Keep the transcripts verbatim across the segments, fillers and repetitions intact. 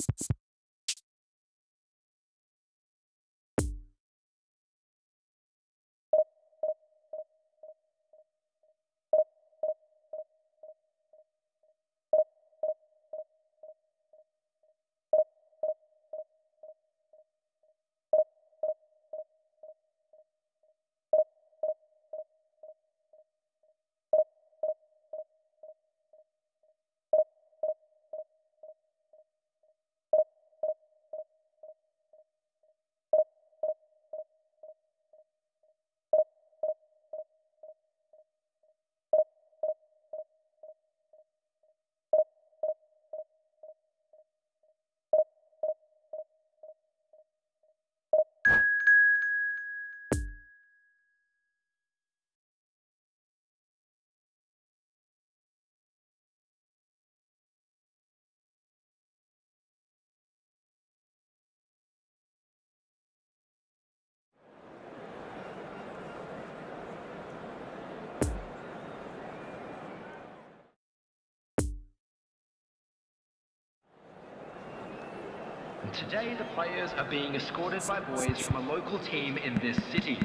Today, the players are being escorted by boys from a local team in this city.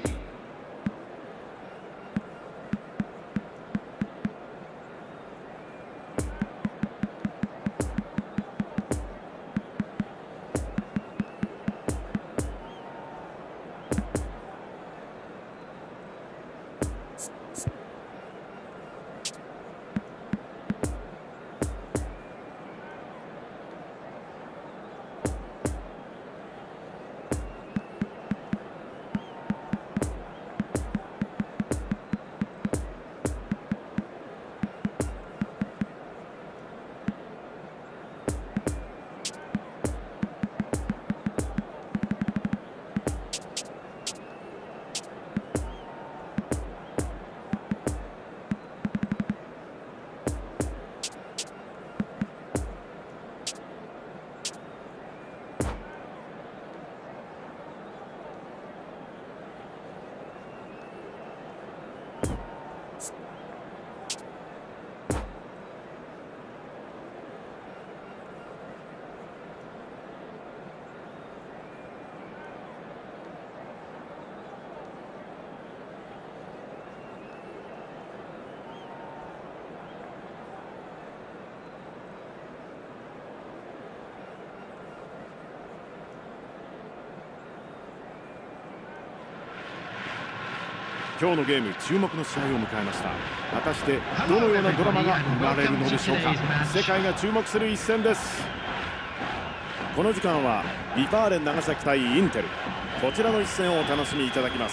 今日のゲーム、注目の試合を迎えました。果たしてどのようなドラマが生まれるのでしょうか。世界が注目する一戦です。この時間はビファーレン長崎対インテル、こちらの一戦をお楽しみいただきます。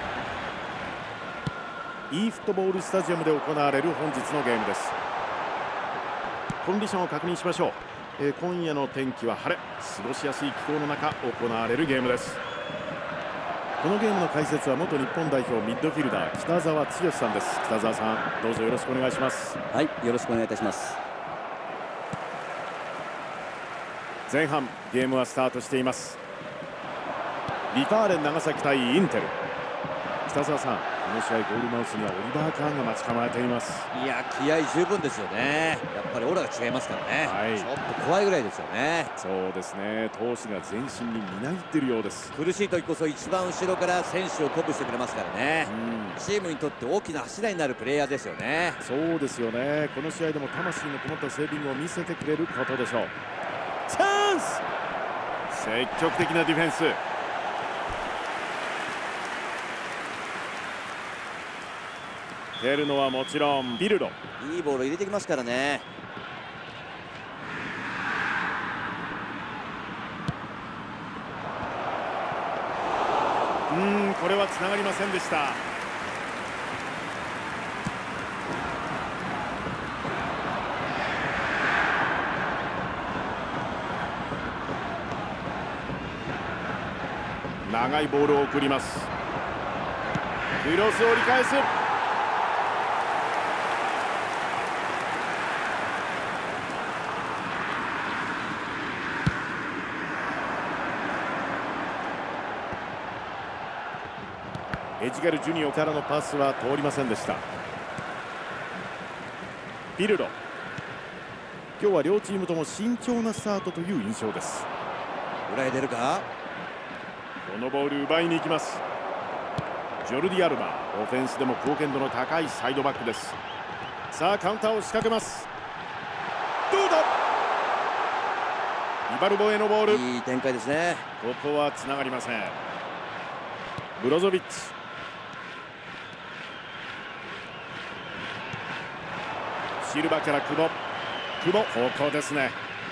e フットボールスタジアムで行われる本日のゲームです。コンディションを確認しましょう。えー、今夜の天気は晴れ、過ごしやすい気候の中行われるゲームです。このゲームの解説は元日本代表ミッドフィルダー北澤剛さんです。北澤さん、どうぞよろしくお願いします。 はい、よろしくお願いいたします。 前半ゲームはスタートしています。ビファーレン長崎対インテル。北澤さん、この試合ゴールマウスにはオリバー・カーンが待ち構えています。 いや、気合十分ですよね。やっぱりオーラが違いますからね、はい、ちょっと怖いぐらいですよね。 そうですね、闘志が全身にみなぎっているようです。 苦しい時こそ一番後ろから選手を鼓舞してくれますからね、うん、チームにとって大きな柱になるプレイヤーですよね。 そうですよね。この試合でも魂のこもったセービングを見せてくれることでしょう。チャンス、積極的なディフェンス。蹴るのはもちろんビルド。 いいボール入れてきますからね。 うーん、これはつながりませんでした。長いボールを送ります。クロスを折り返す。エジガルジュニオからのパスは通りませんでした。ビルド。 今日は両チームとも慎重なスタートという印象です。 裏へ出るか。 このボール奪いに行きます。ジョルディ・アルバ、オフェンスでも貢献度の高いサイドバックです。さあカウンターを仕掛けます。どうだ。イバルボへのボール。 いい展開ですね。 ここはつながりません。ブロゾビッチ、シルバから久保。久保、方向ですね。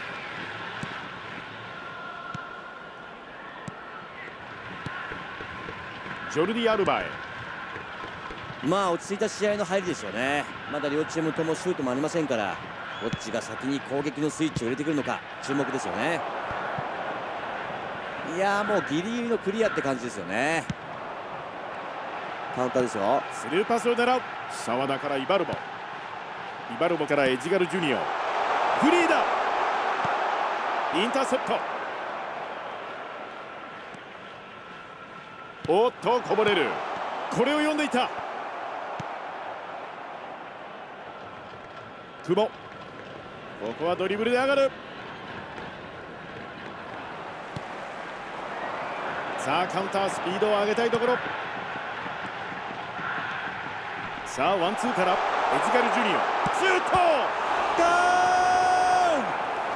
ジョルディ・アルバへ。 まあ落ち着いた試合の入りですよね。まだ両チームともシュートもありませんから、どっちが先に攻撃のスイッチを入れてくるのか注目ですよね。いやー、もうギリギリのクリアって感じですよね。カウンターですよ。 スルーパスを狙う。澤田からイバルボ、イバルボからエジガルジュニオ。フリーだ。インターセプト。おっとこぼれる。これを読んでいた。久保、ここはドリブルで上がる。さあカウンター、スピードを上げたいところ。さあワンツーからエジガルジュニオ、シュート。ダウン。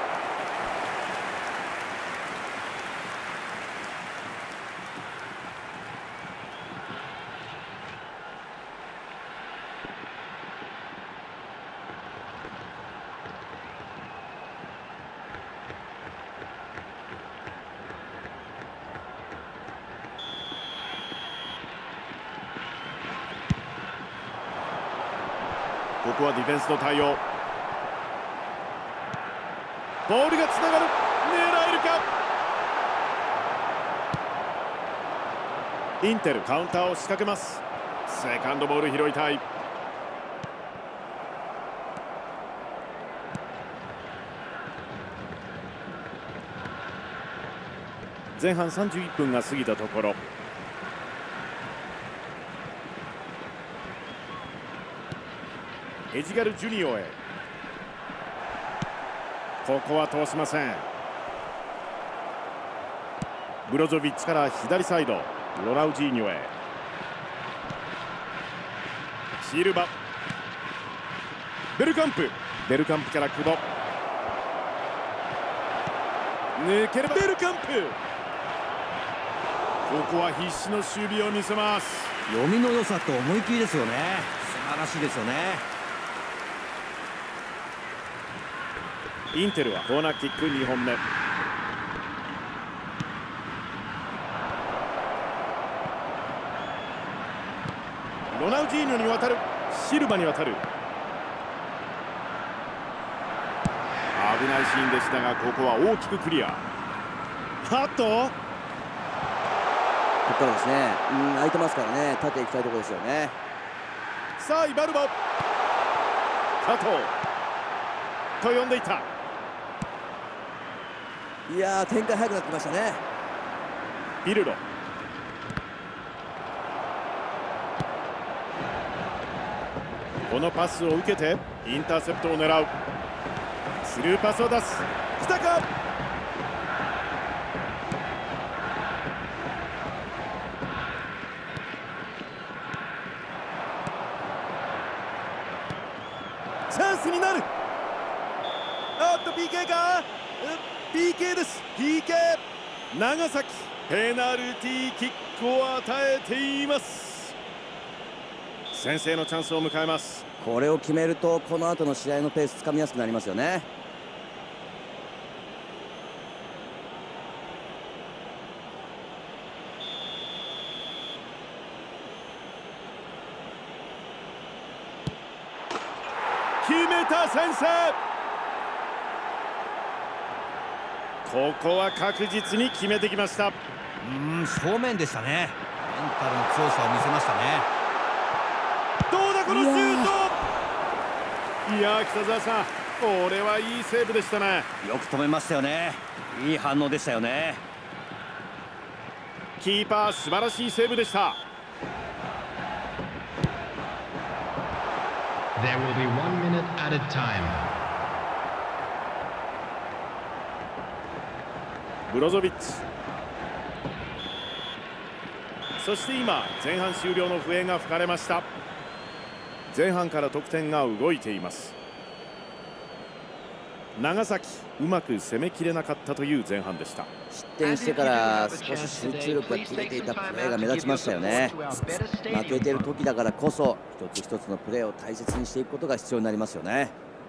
ここはディフェンスの対応。ボールがつながる。狙えるか。インテルカウンターを仕掛けます。セカンドボール拾いたい。前半さんじゅういっぷんが過ぎたところ。エジガルジュニオへ。ここは通しません。ブロゾビッチから左サイド、ロナウジーニョへ。シルバ、ベルカンプ、ベルカンプから久保。抜ければベルカンプ。ここは必死の守備を見せます。 読みの良さと思い切りですよね。素晴らしいですよね。 インテルはコーナーキックにほんめ。ロナウジーニョに渡る。シルバに渡る。危ないシーンでしたが、ここは大きくクリア。ハッとここからですね、うん、空いてますからね、縦行きたいところですよね。 さあイバルボ、加藤と呼んでいた。 いやー、展開早くなってきましたね。 ビルロ、このパスを受けてインターセプトを狙う。スルーパスを出す。来たか。チャンスになる。あっと ピーケー か。ピーケー です。 ピーケー 長崎、ペナルティーキックを与えています。先制のチャンスを迎えます。 これを決めるとこの後の試合のペースつかみやすくなりますよね。 決めた、先制。ここは確実に決めてきました。 うーん、正面でしたね。メンタルの強さを見せましたね。 どうだこのシュート。いやー、北澤さん、これはいいセーブでしたね。 よく止めましたよね。いい反応でしたよね。 キーパー素晴らしいセーブでした。 There will be one minute added time. ブロゾビッチ。そして今前半終了の笛が吹かれました。前半から得点が動いています。長崎うまく攻めきれなかったという前半でした。 失点してから少し集中力が切れていたプレーが目立ちましたよね。負けている時だからこそ一つ一つのプレーを大切にしていくことが必要になりますよね。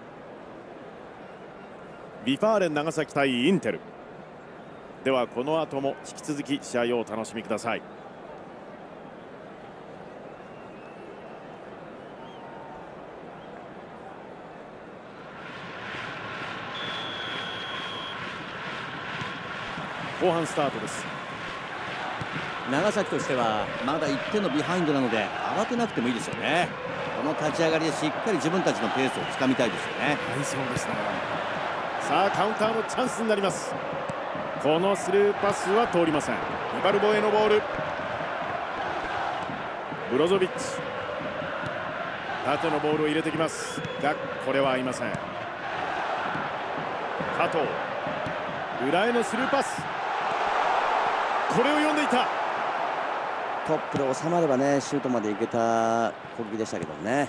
ビファーレン長崎対インテルでは、この後も引き続き試合をお楽しみください。後半スタートです。 長崎としてはまだいってんのビハインドなので慌てなくてもいいですよね。この立ち上がりでしっかり自分たちのペースをつかみたいですよね。 はい、そうですね。さあカウンターのチャンスになります。このスルーパスは通りません。イバルボへのボール。ブロゾビッチ、縦のボールを入れてきますが、これは合いません。加藤、裏へのスルーパス、これを読んでいた。 トップで収まればね、シュートまでいけた攻撃でしたけどね。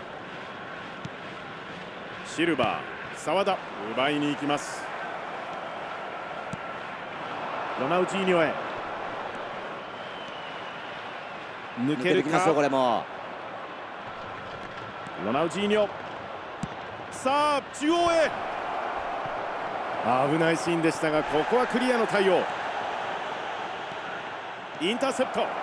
シルバー、澤田、奪いに行きます。ロナウジーニョへ抜けるか。 これもロナウジーニョ、さあ中央へ。危ないシーンでしたが、ここはクリアの対応。インターセプト。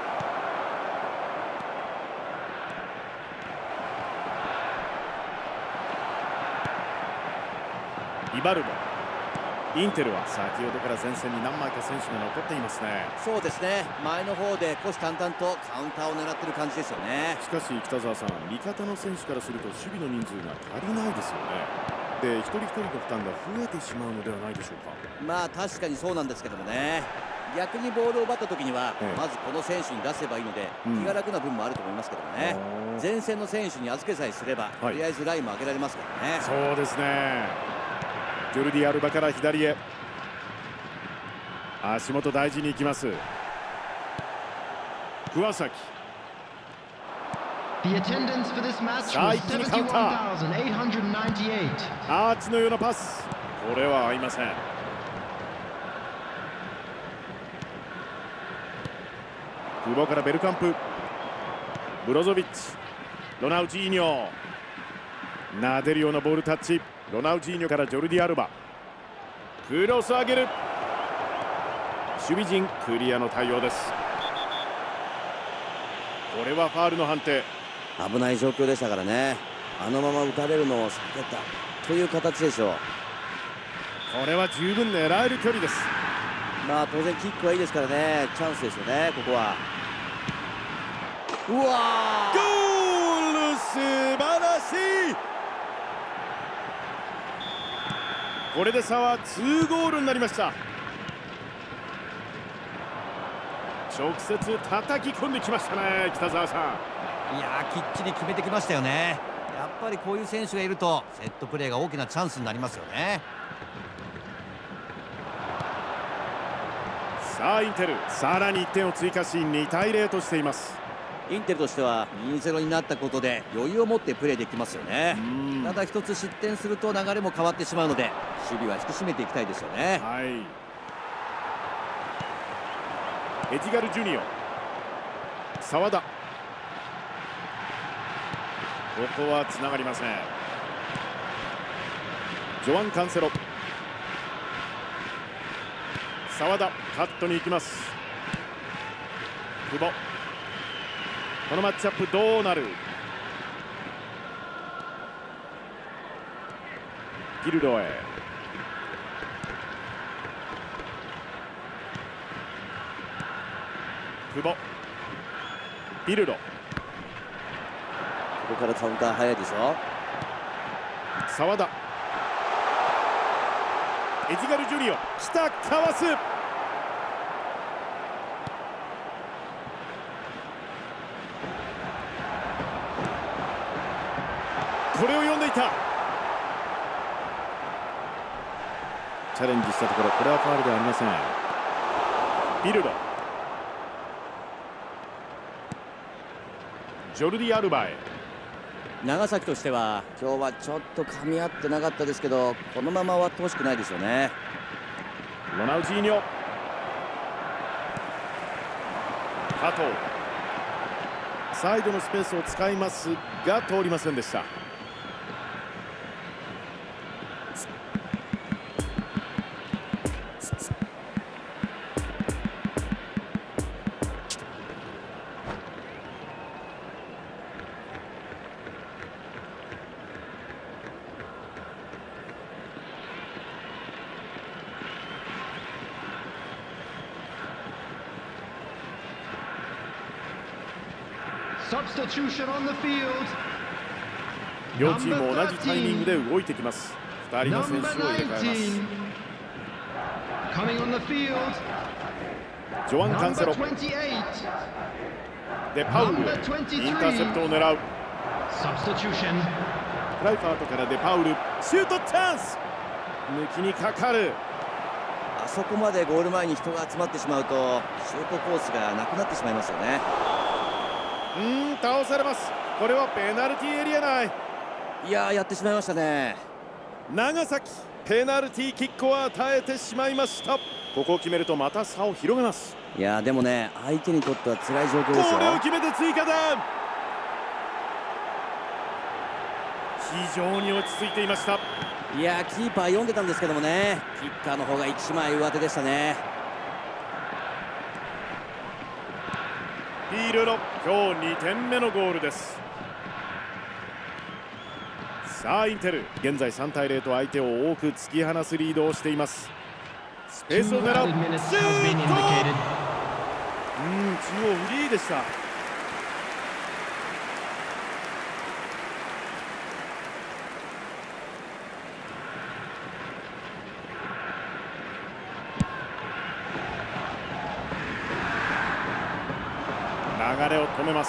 イバルボ。インテルは先ほどから前線に何枚か選手が残っていますね。 そうですね、前の方で虎視眈々とカウンターを狙ってる感じですよね。 しかし北澤さん、味方の選手からすると守備の人数が足りないですよね。で、一人一人の負担が増えてしまうのではないでしょうか。 まあ確かにそうなんですけどもね、逆にボールを奪った時には、 ええ、 まずこの選手に出せばいいので、 うん、 気が楽な分もあると思いますけどもね。前線の選手に預けさえすれば、はい、とりあえずラインも上げられますからね。 そうですね。ジョルディ・アルバから左へ。足元大事に行きます。桑崎。さあ一気にカウンター。アーチのようなパス、これは合いません。久保からベルカンプ、ブロゾビッチ、ロナウジーニョ、撫でるようなボールタッチ。ロナウジーニョからジョルディ・アルバ、クロス上げる。守備陣クリアの対応です。これはファールの判定。 危ない状況でしたからね。あのまま打たれるのを避けたという形でしょう。 これは十分狙える距離です。 まあ当然キックはいいですからね、チャンスですよね、ここは。うわー、 ゴール、素晴らしい。これで差はにゴールになりました。直接叩き込んできましたね、北澤さん。 いやー、きっちり決めてきましたよね。やっぱりこういう選手がいるとセットプレーが大きなチャンスになりますよね。 さあインテル、さらにいってんを追加しにたいゼロとしています。 インテルとしてはにたいゼロになったことで余裕を持ってプレーできますよね。ただ一つ失点すると流れも変わってしまうので、守備は引き締めていきたいですよね。 はい、エジガル・ジュニオ、澤田、ここはつながりません。ジョアン・カンセロ、澤田、カットに行きます。久保、このマッチアップどうなる。ギルドへ、久保、ビルド、 ここからカウンター早いでしょ。 澤田、エジガル・ジュニオ、来た、かわす。これを読んでいた。 チャレンジしたところ、これはファウルではありません。ピルロ、ジョルディ・アルバへ。 長崎としては今日はちょっと噛み合ってなかったですけど、このまま終わってほしくないですよね。 ロナウジーニョ、加藤、サイドのスペースを使いますが通りませんでした。 Substitution on the field. 両チーム同じタイミングで動いてきます。ふたりの選手を入れ替えます。 Coming on the field. ジョアン・カンセロ、でパウル、インターセプトを狙う。 Substitution. クライファートからデパウル、シュートチャンス、抜きにかかる。 あそこまでゴール前に人が集まってしまうとシュートコースがなくなってしまいますよね。 うーん、倒されます。これはペナルティーエリア内。 いやー、やってしまいましたね。 長崎、ペナルティーキックを与えてしまいました。ここを決めるとまた差を広げます。 いやー、でもね、相手にとっては辛い状況ですよ。 これを決めて追加点。非常に落ち着いていました。 いやー、キーパー読んでたんですけどもね、キッカーの方が一枚上手でしたね。 ピールロ、今日にてんめのゴールです。さあインテル、現在さんたいゼロと相手を多く突き放すリードをしています。スペースを狙う、シュート。うん、中央フリーでした。流れを止めます。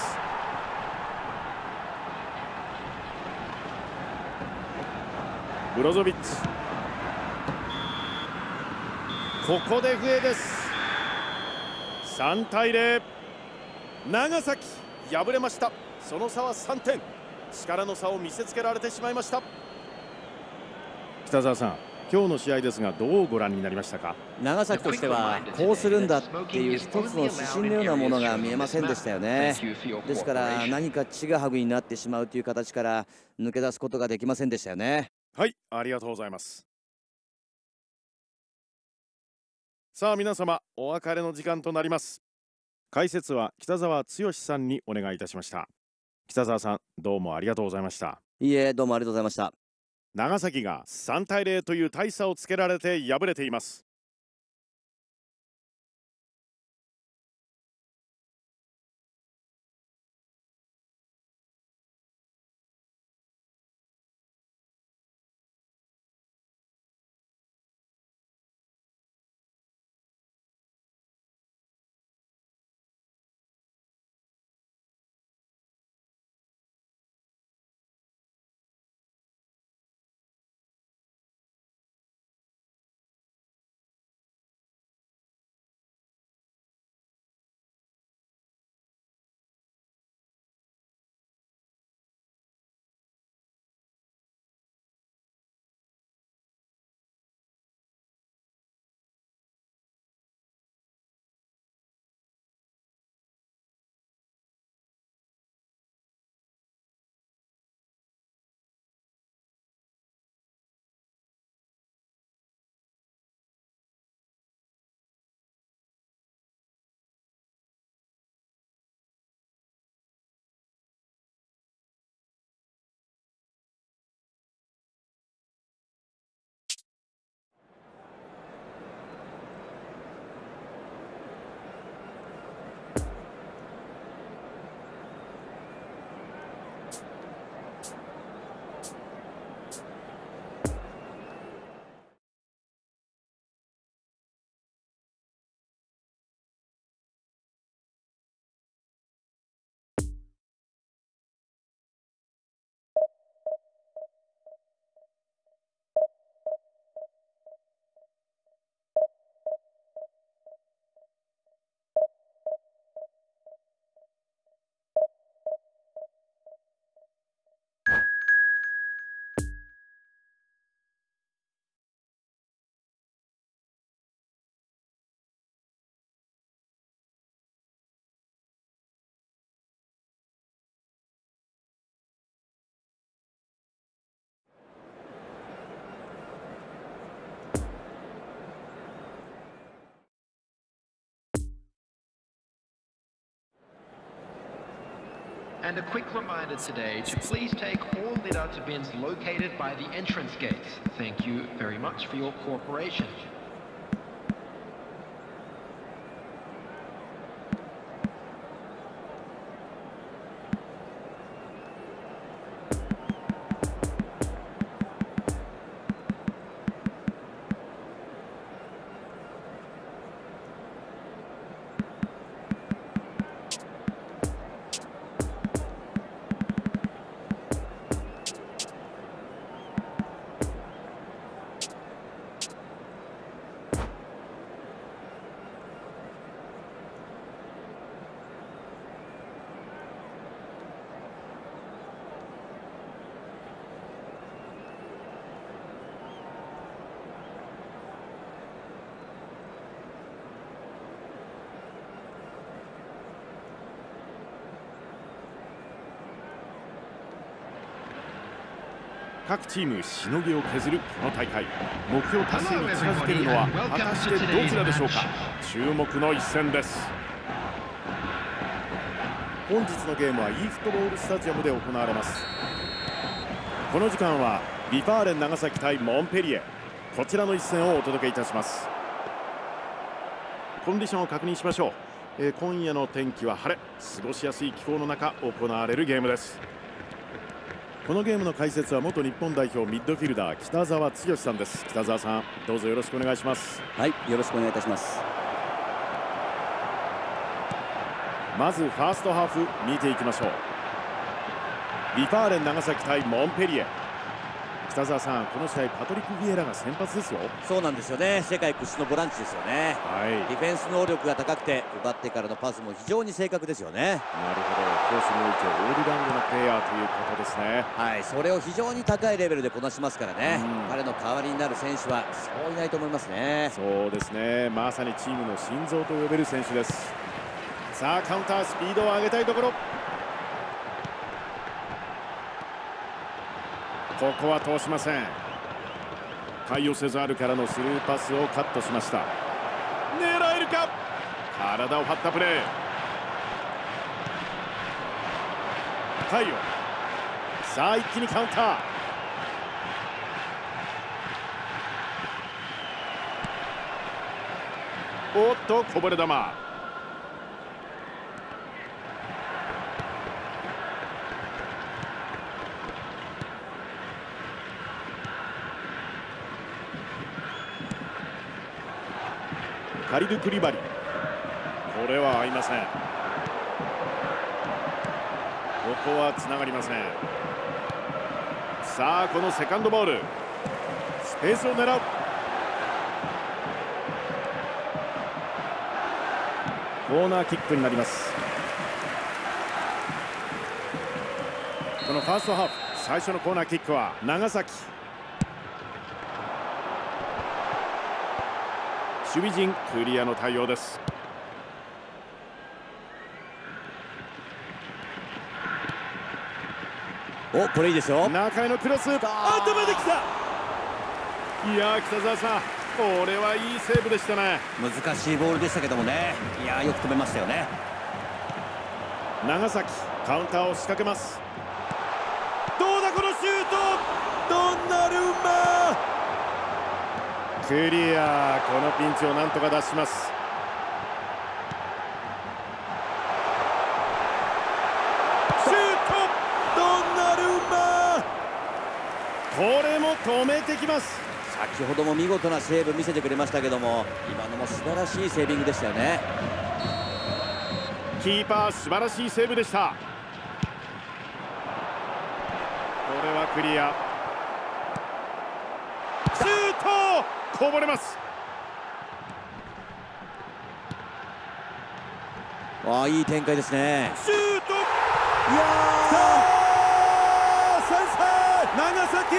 ブロゾビッチ、ここで笛です。さんたいゼロ、長崎敗れました。その差はさんてん。力の差を見せつけられてしまいました。北澤さん、今日の試合ですがどうご覧になりましたか？ 長崎としてはこうするんだっていう一つの指針のようなものが見えませんでしたよね。ですから何かちぐはぐになってしまうという形から抜け出すことができませんでしたよね。 はい、ありがとうございます。さあ皆様、お別れの時間となります。解説は北澤剛さんにお願いいたしました。北澤さん、どうもありがとうございました。 いいえ、どうもありがとうございました。 長崎がさんたいゼロという大差をつけられて敗れています。 And a quick reminder today to please take all lit-out bins located by the entrance gates. Thank you very much for your cooperation. 各チームしのぎを削るこの大会、目標達成に近づけるのは果たしてどちらでしょうか。注目の一戦です。本日のゲームは e フットボールスタジアムで行われます。この時間はビファーレン長崎対モンペリエ、こちらの一戦をお届けいたします。コンディションを確認しましょう。えー、今夜の天気は晴れ、過ごしやすい気候の中行われるゲームです。このゲームの解説は元日本代表ミッドフィルダー北澤剛さんです。北澤さん、どうぞよろしくお願いします。 はい、よろしくお願いいたします。 まずファーストハーフ見ていきましょう。ビファーレン長崎対モンペリエ。北澤さん、この試合パトリック・ビエラが先発ですよ。 そうなんですよね。世界屈指のボランチですよね。 はい、 ディフェンス能力が高くて、奪ってからのパスも非常に正確ですよね。 なるほど、コースにおいてオールラウンドのプレーヤーということですね。 はい、それを非常に高いレベルでこなしますからね、うん、彼の代わりになる選手はそういないと思いますね。 そうですね、まさにチームの心臓と呼べる選手です。さあカウンター、スピードを上げたいところ。ここは通しません。カイオ・セザールからのスルーパスをカットしました。狙えるか。体を張ったプレー。カイオ、さあ一気にカウンター。おっと、こぼれ球。カリドゥ・クリバリ、これは合いません。ここはつながりません。さあこのセカンドボール、スペースを狙う。コーナーキックになります。このファーストハーフ最初のコーナーキックは長崎。守備陣クリアの対応です。 お、これいいですよ。 中へのクロス、頭できた。いやー、北澤さん、これはいいセーブでしたね。 難しいボールでしたけどもね、いやー、よく止めましたよね。 長崎カウンターを仕掛けます。どうだこのシュート、ドンナルンマ。クリア、このピンチをなんとか脱します。シュート、ドンナルンマ。これも止めてきます。 先ほども見事なセーブ見せてくれましたけども、今のも素晴らしいセービングでしたよね。 キーパー素晴らしいセーブでした。これはクリア。シュート、こぼれます。 ああ、いい展開ですね。 シュート、いやー、先制、長崎。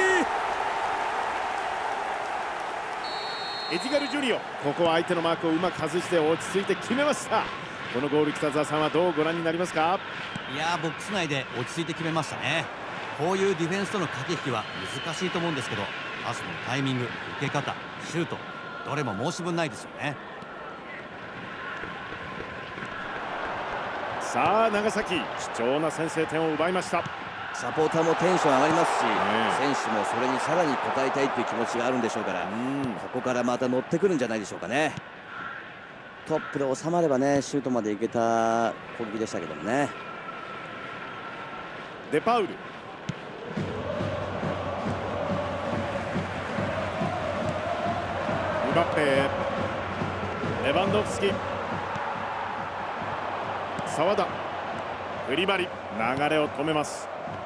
エジガル・ジュニオ、ここは相手のマークをうまく外して落ち着いて決めました。このゴール、北澤さんはどうご覧になりますか。 いやー、ボックス内で落ち着いて決めましたね。こういうディフェンスとの駆け引きは難しいと思うんですけど、パスのタイミング、受け方、シュート、どれも申し分ないですよね。 さあ長崎、貴重な先制点を奪いました。 サポーターもテンション上がりますし、選手もそれにさらに応えたいという気持ちがあるんでしょうから、ここからまた乗ってくるんじゃないでしょうかね。トップで収まればね、シュートまでいけた攻撃でしたけどもね。 デパウル、ムバッペ、レバンドフスキ、澤田、クリバリ、流れを止めます。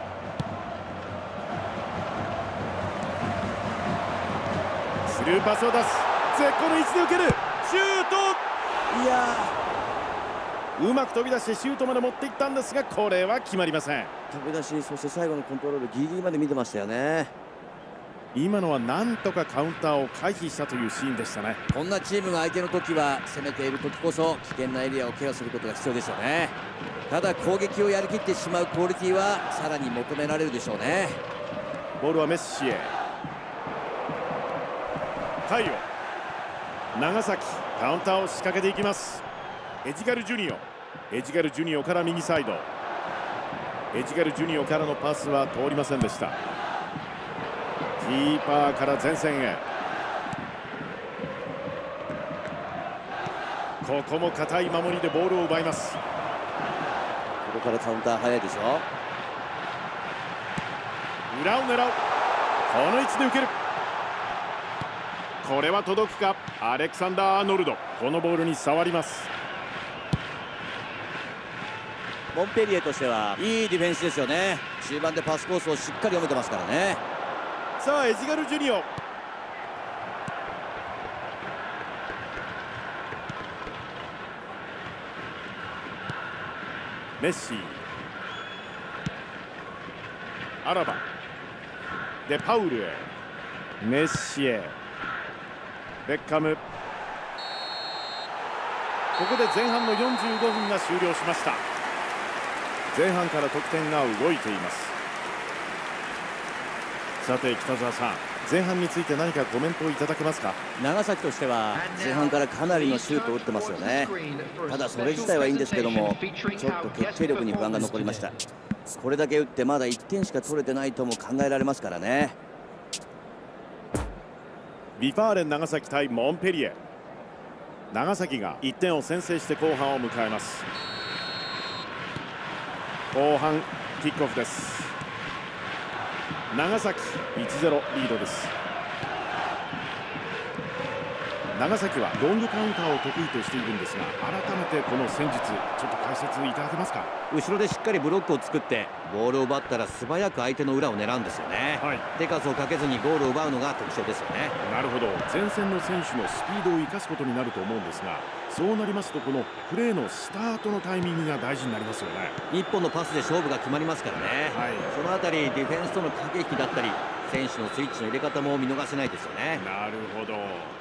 スルーパスを出す、絶好の位置で受ける、シュート。 いやー、うまく飛び出してシュートまで持っていったんですが、これは決まりません。 飛び出し、そして最後のコントロールギリギリまで見てましたよね。 今のはなんとかカウンターを回避したというシーンでしたね。 こんなチームが相手の時は、攻めている時こそ危険なエリアをケアすることが必要ですよね。ただ攻撃をやりきってしまうクオリティはさらに求められるでしょうね。 ボールはメッシへ。カイオ、長崎、カウンターを仕掛けていきます。エジガルジュニオ、エジガルジュニオから右サイド、エジガルジュニオからのパスは通りませんでした。キーパーから前線へ。ここも堅い守りでボールを奪います。 ここからカウンター早いでしょ。 裏を狙う、この位置で受ける。これは届くか。アレクサンダー・アーノルド、このボールに触ります。 モンペリエとしてはいいディフェンスですよね。中盤でパスコースをしっかり読めてますからね。 さあエジガルジュニオ、メッシ、アラバ、でパウルへ、メッシへ、ベッカム。ここで前半のよんじゅうごふんが終了しました。前半から得点が動いています。さて北澤さん、前半について何かコメントをいただけますか。 長崎としては前半からかなりのシュートを打ってますよね。ただそれ自体はいいんですけども、ちょっと決定力に不安が残りました。これだけ打ってまだいってんしか取れてないとも考えられますからね。 ビファーレン長崎対モンペリエ。長崎がいってんを先制して後半を迎えます。後半キックオフです。長崎 いちたいゼロ リードです。長崎はロングカウンターを得意としているんですが、改めてこの戦術ちょっと解説いただけますか。 後ろでしっかりブロックを作ってボールを奪ったら素早く相手の裏を狙うんですよね、はい、手数をかけずにゴールを奪うのが特徴ですよね。 なるほど、前線の選手のスピードを生かすことになると思うんですが、そうなりますとこのプレーのスタートのタイミングが大事になりますよね。 一本のパスで勝負が決まりますからね、はい、そのあたりディフェンスとの駆け引きだったり選手のスイッチの入れ方も見逃せないですよね。 なるほど。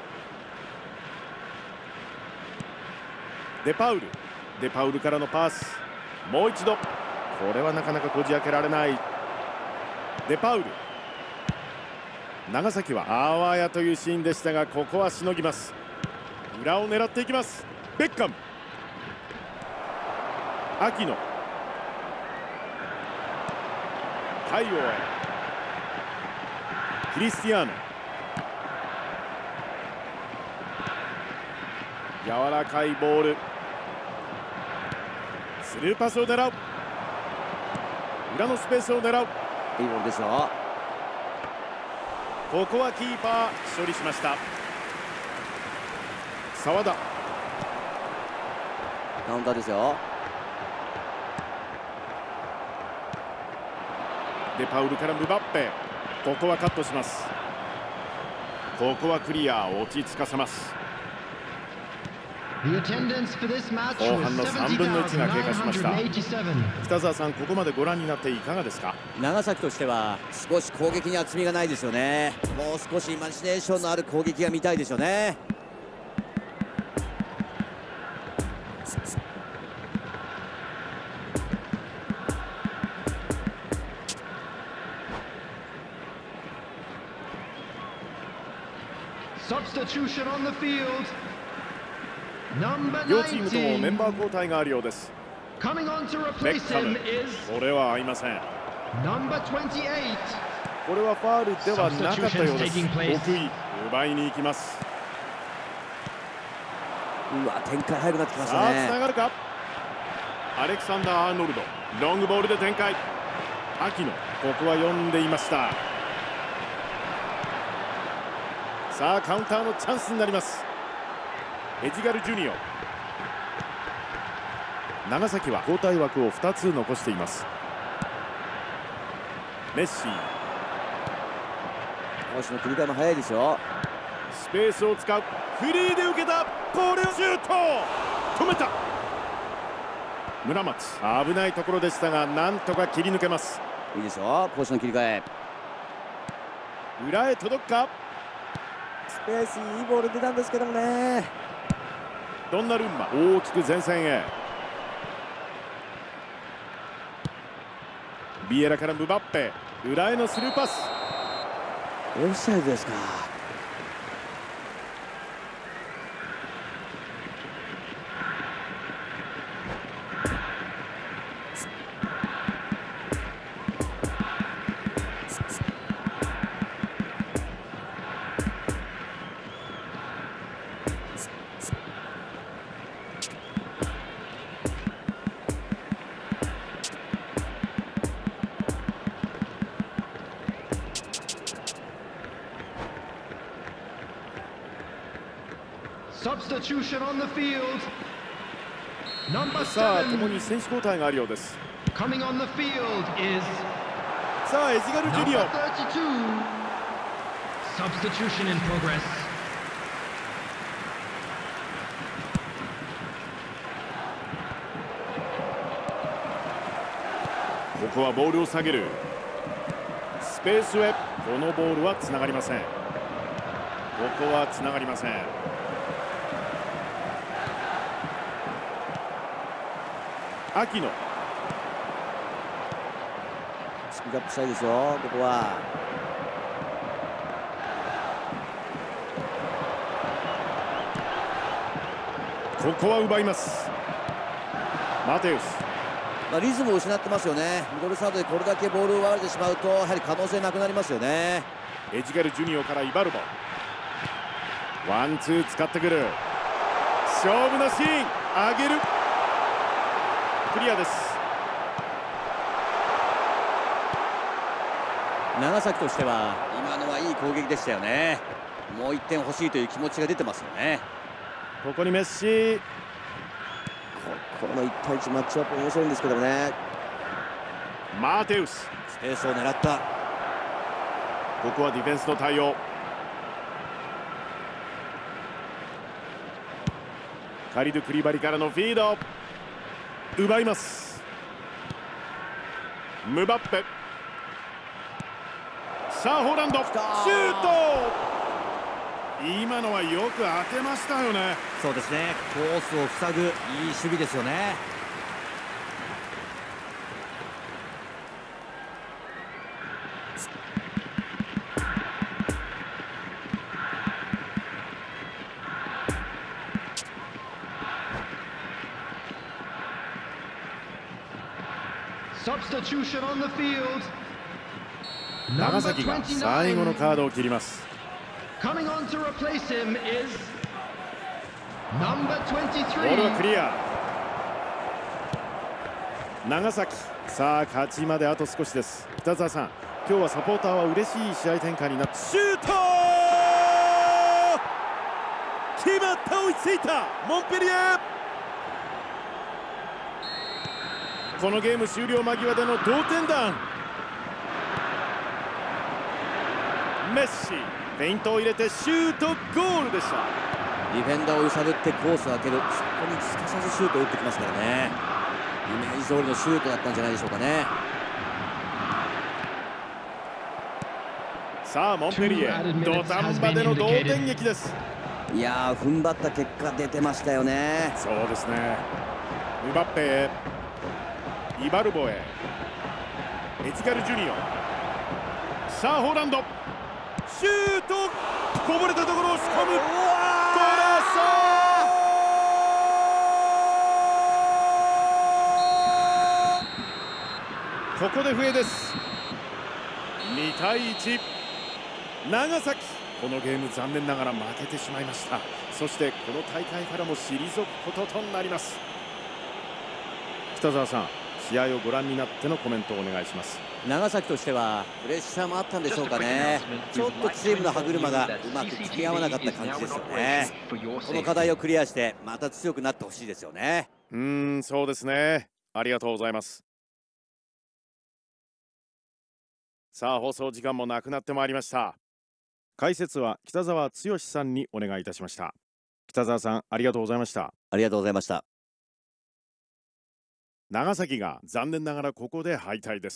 デパウル、デパウルからのパス、もう一度、これはなかなかこじ開けられない。デパウル、長崎はあわやというシーンでしたが、ここはしのぎます。裏を狙っていきます。ベッカム、秋野、タイオへ、クリスティアーノ、柔らかいボール、スルーパスを狙う、裏のスペースを狙う、 いいボールですよ。 ここはキーパー処理しました。澤田、 カウンターですよ。 デパウルからムバッペ、ここはカットします。ここはクリア、落ち着かせます。後半のさんぶんのいちが経過しました。北澤さん、ここまでご覧になっていかがですか。 長崎としては少し攻撃に厚みがないですよね。もう少しイマジネーションのある攻撃が見たいですよね。 Substitution on the field. 両チームともメンバー交代があるようです。 Coming on to ベ replace ッカム him is これは合いません。 number twenty-eight. これはファールではなかったようです。 Substitutions taking place. 得意奪いに行きます。 うわ、展開早くなってきましさあつなたね。 がるか。アレクサンダー・アーノルドロングボールで展開。秋野ここは読んでいました。さあカウンターのチャンスになります。エジガル・ジュニオ。長崎は交代枠をふたつ残しています。メッシ。 攻守の切り替えも早いですよ。 スペースを使う。フリーで受けた。これをシュート止めた。村松危ないところでしたがなんとか切り抜けます。 いいですよ、攻守の切り替え。 裏へ届くか。 スペースいいボール出たんですけどもね。 ドンナルンマ大きく前線へ。ビエラからムバッペ裏へのスルーパス。 オフサイドですか。 Substitution on the field. Number さあ共 seven. に選手交代があるようです。 Coming on the field is さあエジガル・ジュニオ。 number thirty-two. Substitution in progress. ここはボールを下げる。スペースへ。このボールはつながりません。ここはつながりません。秋野。 スピードアップしたいですよ、ここは。 ここは奪います。マテウス。 まあ、リズムを失ってますよね。ミドルサードでこれだけボールを奪われてしまうとやはり可能性なくなりますよね。 エジガル・ジュニオからイバルボ。ワンツー使ってくる。勝負のシーン上げる。クリアです。 長崎としては今のはいい攻撃でしたよね。もういってん欲しいという気持ちが出てますよね。 ここにメッシ。 ここのいち対いちマッチアップ面白いんですけどもね。 マーテウス。 スペースを狙った。 ここはディフェンスの対応。カリド・クリバリからのフィード。奪います。ムバッペ。さあホーランドシュート。今のはよく当てましたよね。 そうですね、コースを塞ぐいい守備ですよね。 Substitution on the field. 長 Number 崎が最後の twenty-nine. カードを切ります。 Coming on to replace him is number ボールはク twenty-three. リア。長崎さあ勝ちまであと少しです。北澤さん、今日はサポーターは嬉しい試合展開になって。シュート決まった。追いついたモンペリエ。このゲーム終了間際での同点弾。メッシフェイントを入れてシュートゴールでした。 ディフェンダーを揺さぶってコースを開ける。そこにすかさずシュートを打ってきますからね。イメージ通りのシュートだったんじゃないでしょうかね。 さあモンペリエ土壇場での同点劇です。 いやー、踏ん張った結果出てましたよね。 そうですね。ムバッペへ。イバルボへ。エジガル・ジュニオ。さあホーランドシュートこぼれたところを押し込む。ゴラソこで笛です。にたいいち、長崎、このゲーム残念ながら負けてしまいました。そしてこの大会からも退くこととなります。北澤さん、試合をご覧になってのコメントをお願いします。 長崎としてはプレッシャーもあったんでしょうかね。ちょっとチームの歯車がうまく付き合わなかった感じですよね。この課題をクリアしてまた強くなってほしいですよね。 うーん、そうですね。ありがとうございます。さあ、放送時間もなくなってまいりました。解説は北澤剛さんにお願いいたしました。北澤さん、ありがとうございました。 ありがとうございました。 長崎が残念ながらここで敗退です。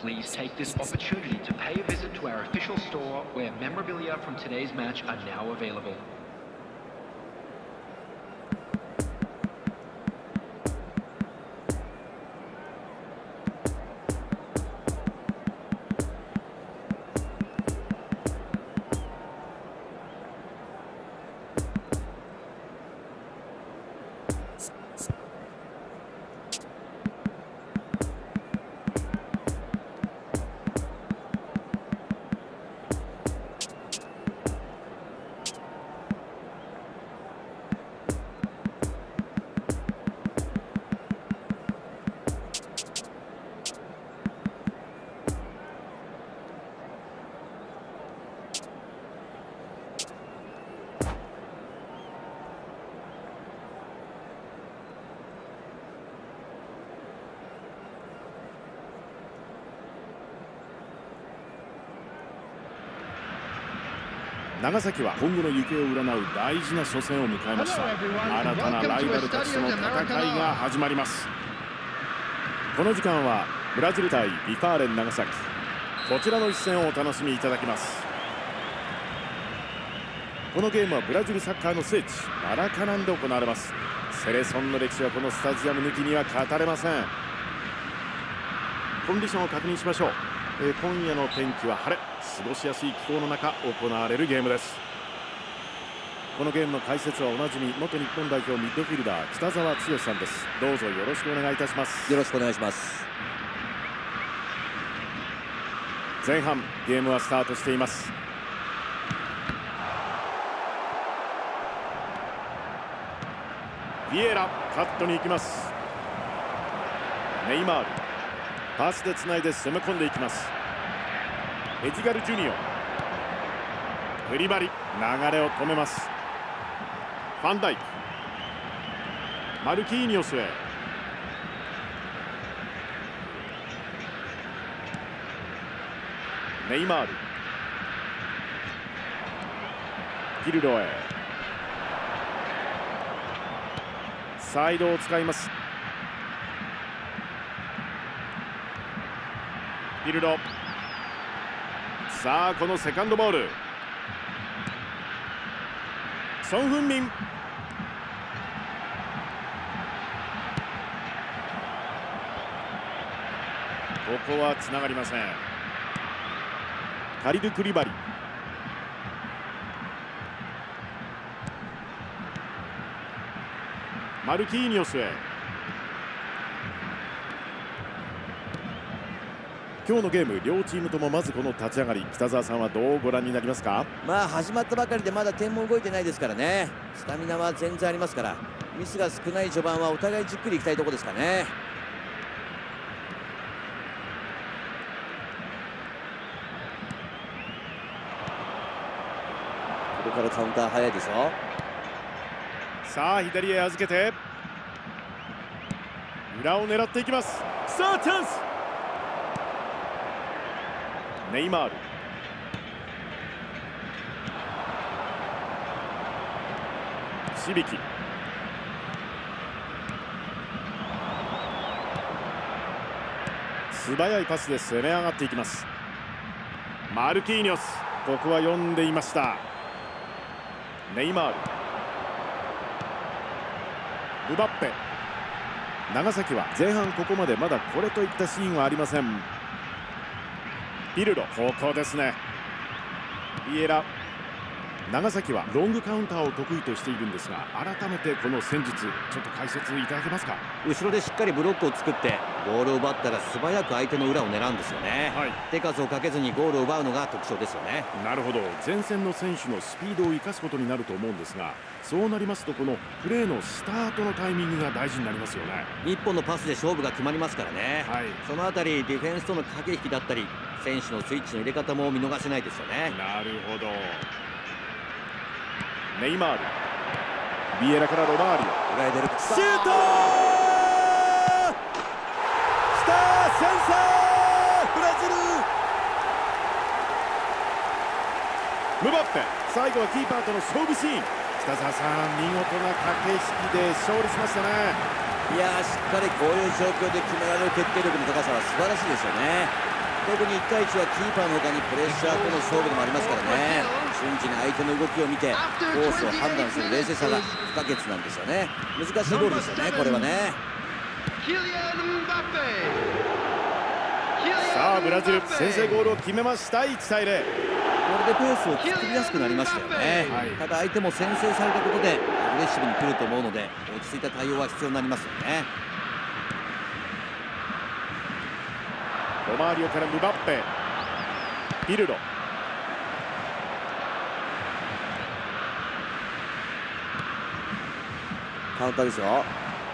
Please take this opportunity to pay a visit to our official store where memorabilia from today's match are now available. 長崎は今後の行方を占う大事な初戦を迎えました。新たなライバルたちとの戦いが始まります。この時間はブラジル対ビファーレン長崎、こちらの一戦をお楽しみいただきます。このゲームはブラジルサッカーの聖地マラカナンで行われます。セレソンの歴史はこのスタジアム抜きには語れません。コンディションを確認しましょう。えー、今夜の天気は晴れ、過ごしやすい気候の中行われるゲームです。このゲームの解説はおなじみ元日本代表ミッドフィルダー北澤剛さんです。どうぞよろしくお願いいたします。 よろしくお願いします。 前半ゲームはスタートしています。ビエラカットに行きます。ネイマールパスでつないで攻め込んでいきます。エジガルジュニオクリバリ流れを止めます。ファンダイクマルキーニョスへネイマールピルロへサイドを使います。ピルロさあこのセカンドボールソン・フンミンここはつながりません。カリドゥ・クリバリマルキーニョスへ。今日のゲーム両チームともまずこの立ち上がり、北澤さんはどうご覧になりますか？ まあ始まったばかりでまだ点も動いてないですからね。スタミナは全然ありますから、ミスが少ない序盤はお互いじっくりいきたいところですかね。ここからカウンター早いでしょ。 さあ左へ預けて裏を狙っていきます。さあチャンス。ネイマールシビキ素早いパスで攻め上がっていきます。マルキーニョスここは読んでいました。ネイマールムバッペ長崎は前半ここまでまだこれといったシーンはありません。ピルロここですね。ビエラ長崎はロングカウンターを得意としているんですが、改めてこの戦術ちょっと解説いただけますか？ 後ろでしっかりブロックを作ってボールを奪ったら素早く相手の裏を狙うんですよね、はい、手数をかけずにゴールを奪うのが特徴ですよね。 なるほど、前線の選手のスピードを生かすことになると思うんですが、そうなりますとこのプレーのスタートのタイミングが大事になりますよね。 一本のパスで勝負が決まりますからね、はい、そのあたりディフェンスとの駆け引きだったり選手のスイッチの入れ方も見逃せないですよね。 なるほど。ネイマールビエラからロマーリオ裏へ出るシュートきた先制ブラジル。ムバッペ最後はキーパーとの勝負シーン。北澤さん見事な駆け引きで勝利しましたね。 いやーしっかりこういう状況で決められる決定力の高さは素晴らしいですよね。 特にいち対いちはキーパーの他にプレッシャーとの勝負でもありますからね。瞬時に相手の動きを見てコースを判断する冷静さが不可欠なんですよね。難しいゴールですよね、これはね。 さあブラジル先制ゴールを決めました。いち対ゼロ。 これでペースを作りやすくなりましたよね、はい、ただ相手も先制されたことでアグレッシブに来ると思うので落ち着いた対応は必要になりますよね。 ロマーリオからムバッペ、ピルロ、 カウンターですよ。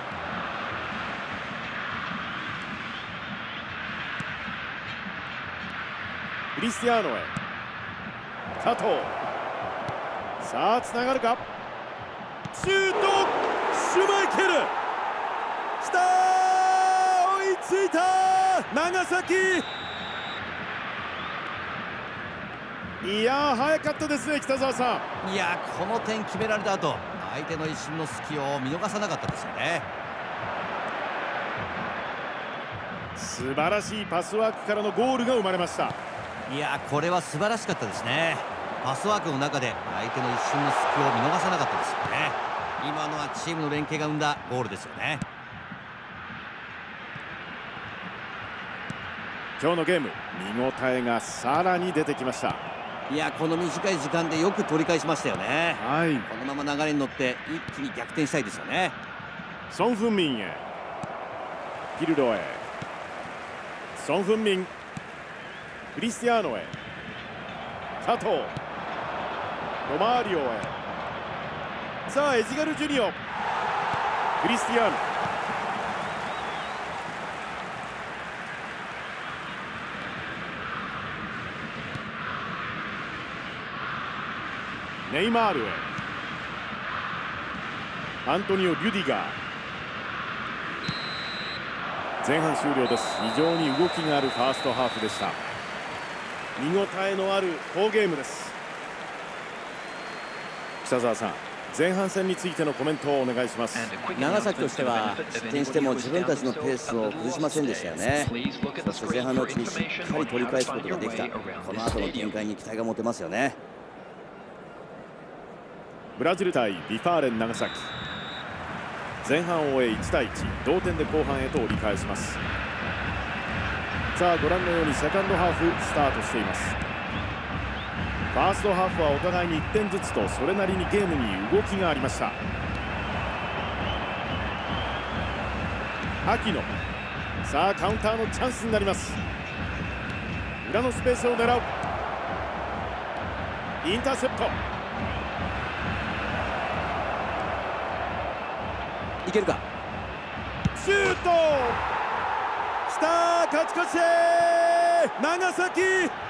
クリスティアーノへ、佐藤、さあつながるか、シュート、シュマイケル、きたー、追いついた長崎。いやー早かったですね、北澤さん。いやこの点決められた後、相手の一瞬の隙を見逃さなかったですよね。 素晴らしいパスワークからのゴールが生まれました。 いやこれは素晴らしかったですね。パスワークの中で相手の一瞬の隙を見逃さなかったですよね。今のはチームの連携が生んだゴールですよね。 今日のゲーム見応えがさらに出てきました。 いやこの短い時間でよく取り返しましたよね。 はい、 このまま流れに乗って一気に逆転したいですよね。 ソン・フンミンへ、ピルロへ、ソン・フンミン、クリスティアーノへ、佐藤、ロマーリオへ、さあエジガル・ジュニオ、クリスティアーノ、ネイマールへ、アントニオ・リュディガー。前半終了です。非常に動きがあるファーストハーフでした。見応えのある好ゲームです。北澤さん、前半戦についてのコメントをお願いします。 長崎としては失点しても自分たちのペースを崩しませんでしたよね。そして前半のうちにしっかり取り返すことができた。この後の展開に期待が持てますよね。 ブラジル対ビファーレン長崎、前半を終えいち対いち、同点で後半へと折り返します。さあご覧のようにセカンドハーフスタートしています。ファーストハーフはお互いにいってんずつとそれなりにゲームに動きがありました。秋野、さあカウンターのチャンスになります。裏のスペースを狙う、インターセプト、 いけるか、 シュート、きたー、勝ち越し、長崎、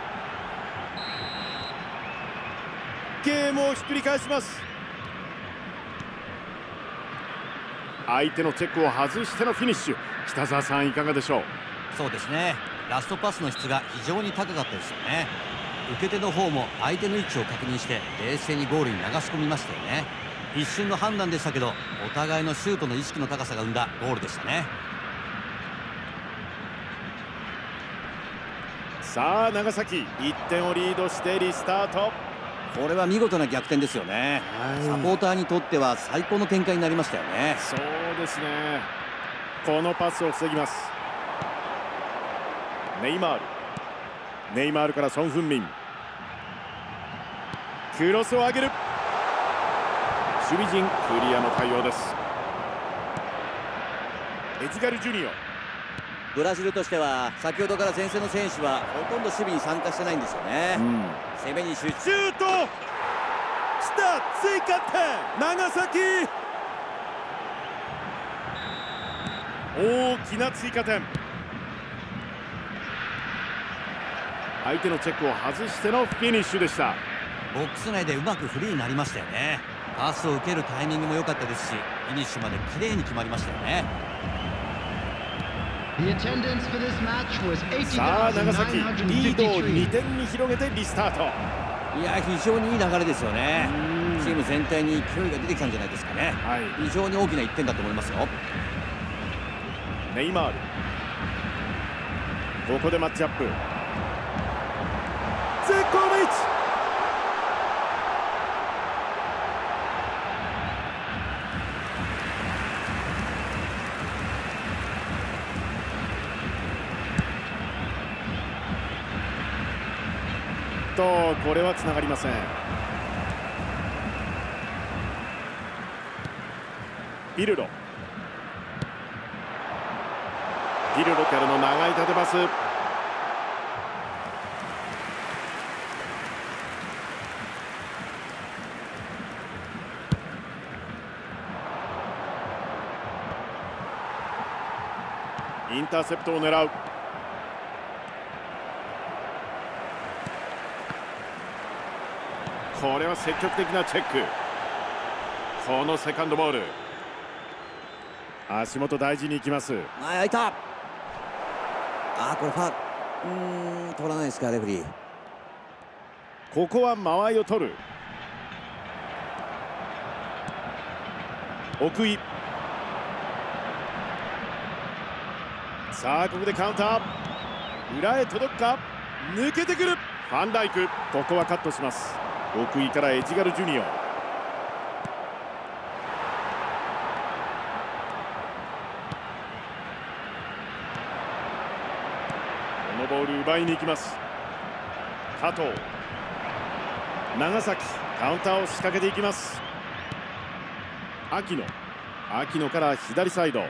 ゲームをひっくり返します。相手のチェックを外してのフィニッシュ、北澤さんいかがでしょう。 そうですね、ラストパスの質が非常に高かったですよね。受け手の方も相手の位置を確認して冷静にゴールに流し込みましたよね。一瞬の判断でしたけど、お互いのシュートの意識の高さが生んだゴールでしたね。 さあ長崎いってんをリードしてリスタート。 これは見事な逆転ですよね、はい、サポーターにとっては最高の展開になりましたよね。 そうですね、このパスを防ぎます。ネイマール、ネイマールからソン・フンミン、クロスを上げる、守備陣クリアの対応です。エジガル・ジュニオ、 ブラジルとしては先ほどから前線の選手はほとんど守備に参加してないんですよね、うん、攻めに集中、 シュートきた、追加点、長崎、大きな追加点、相手のチェックを外してのフィニッシュでした。 ボックス内でうまくフリーになりましたよね。パスを受けるタイミングも良かったですし、フィニッシュまで綺麗に決まりましたよね。 さあ長崎リードをにてんに広げてリスタート。 いや非常にいい流れですよね。チーム全体に勢いが出てきたんじゃないですかね、はい、非常に大きないってんだと思いますよ。 ネイマール、ここでマッチアップ、 絶好の位置。とこれはつながりません。ピルロピルロからの長い縦パス。インターセプトを狙う。これは積極的なチェック。このセカンドボール、足元大事にいきます。 あ、開いた。あ、これファウル。うーん、取らないですかレフェリー。 ここは間合いを取る。奥井、さあここでカウンター。裏へ届くか。抜けてくる。ファンダイク、ここはカットします。奥井からエジガルジュニオ。このボール奪いに行きます。加藤、長崎、カウンターを仕掛けていきます。秋野、秋野から左サイド。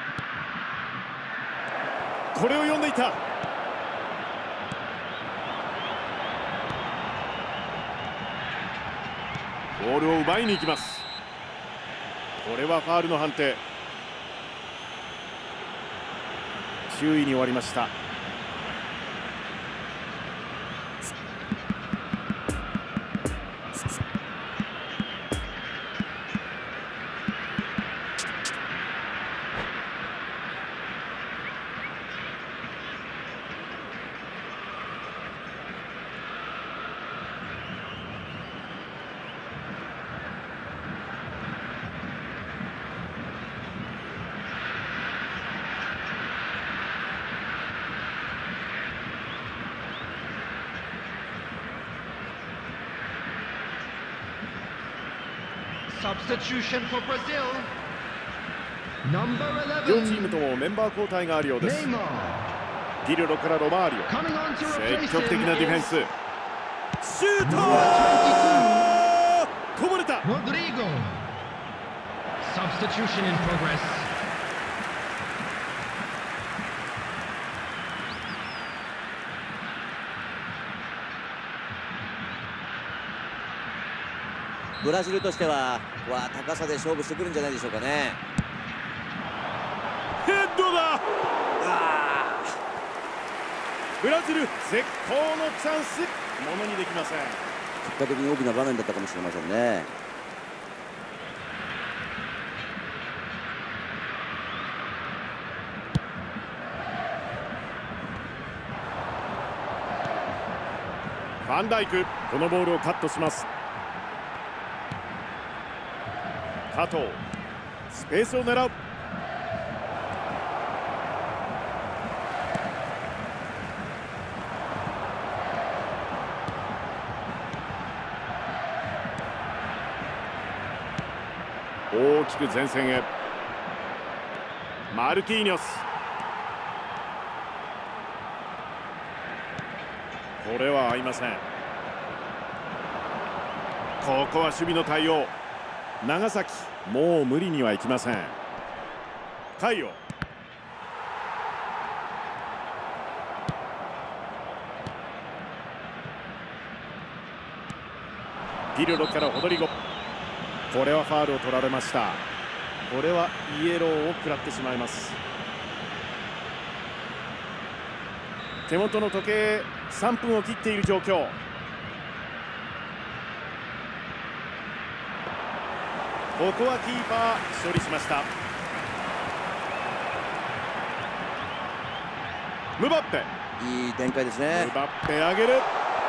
これを読んでいた。ボールを奪いに行きます。これはファウルの判定。注意に終わりました。 Substitution for Brazil. Number 両 eleven. チームともメンバー交代があるようです。 Neymar. ピルロからロマーリオ、 Coming on to 積 replace 極的 him なディフェン is ス。シュート、こぼれた。 Rodrigo. Substitution in progress. ブラジルとしてはわ高さで勝負してくるんじゃないでしょうかね。 ヘッドだ。ブラジル絶好のチャンス、ものにできません。 結果的に大きな場面だったかもしれませんね。 ファンダイク、このボールをカットします。加藤、スペースを狙う。大きく前線へ。マルキーニョス、これは合いません。ここは守備の対応。長崎、もう無理にはいきません。カイオ、ピルロからホドリゴ、これはファウルを取られました。これはイエローを食らってしまいます。手元の時計さんぷんを切っている状況。ここはキーパー処理しました。ムバッペ、 いい展開ですね。 ムバッペ上げる。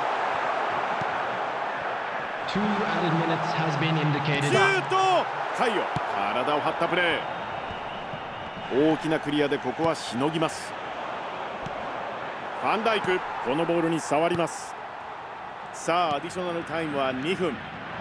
Two added minutes has been シ indicated. ュート、カイオ、体を張ったプレー。大きなクリアでここはしのぎます。ファンダイク、このボールに触ります。 さあアディショナルタイムはにふん。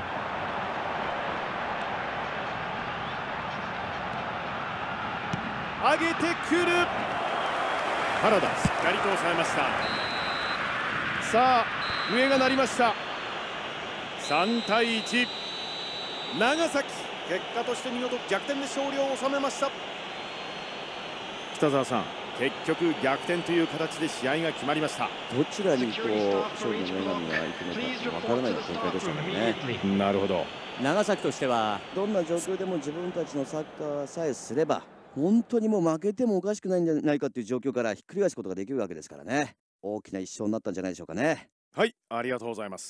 上げてくる。原田しっかりと抑えました。さあ笛が鳴りました。さんたいいち。長崎、結果として見事逆転で勝利を収めました。北澤さん、結局逆転という形で試合が決まりました。 どちらにこう勝利の女神が行くのか分からないような展開でしたからね。 なるほど。 長崎としてはどんな状況でも自分たちのサッカーさえすれば本当にもう負けてもおかしくないんじゃないかという状況からひっくり返すことができるわけですからね。大きな一勝になったんじゃないでしょうかね。 はい、ありがとうございます。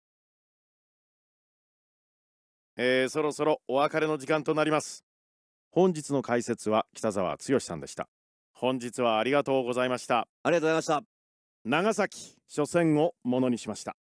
えー、そろそろお別れの時間となります。本日の解説は北澤剛さんでした。本日はありがとうございました。 ありがとうございました。 長崎、初戦をものにしました。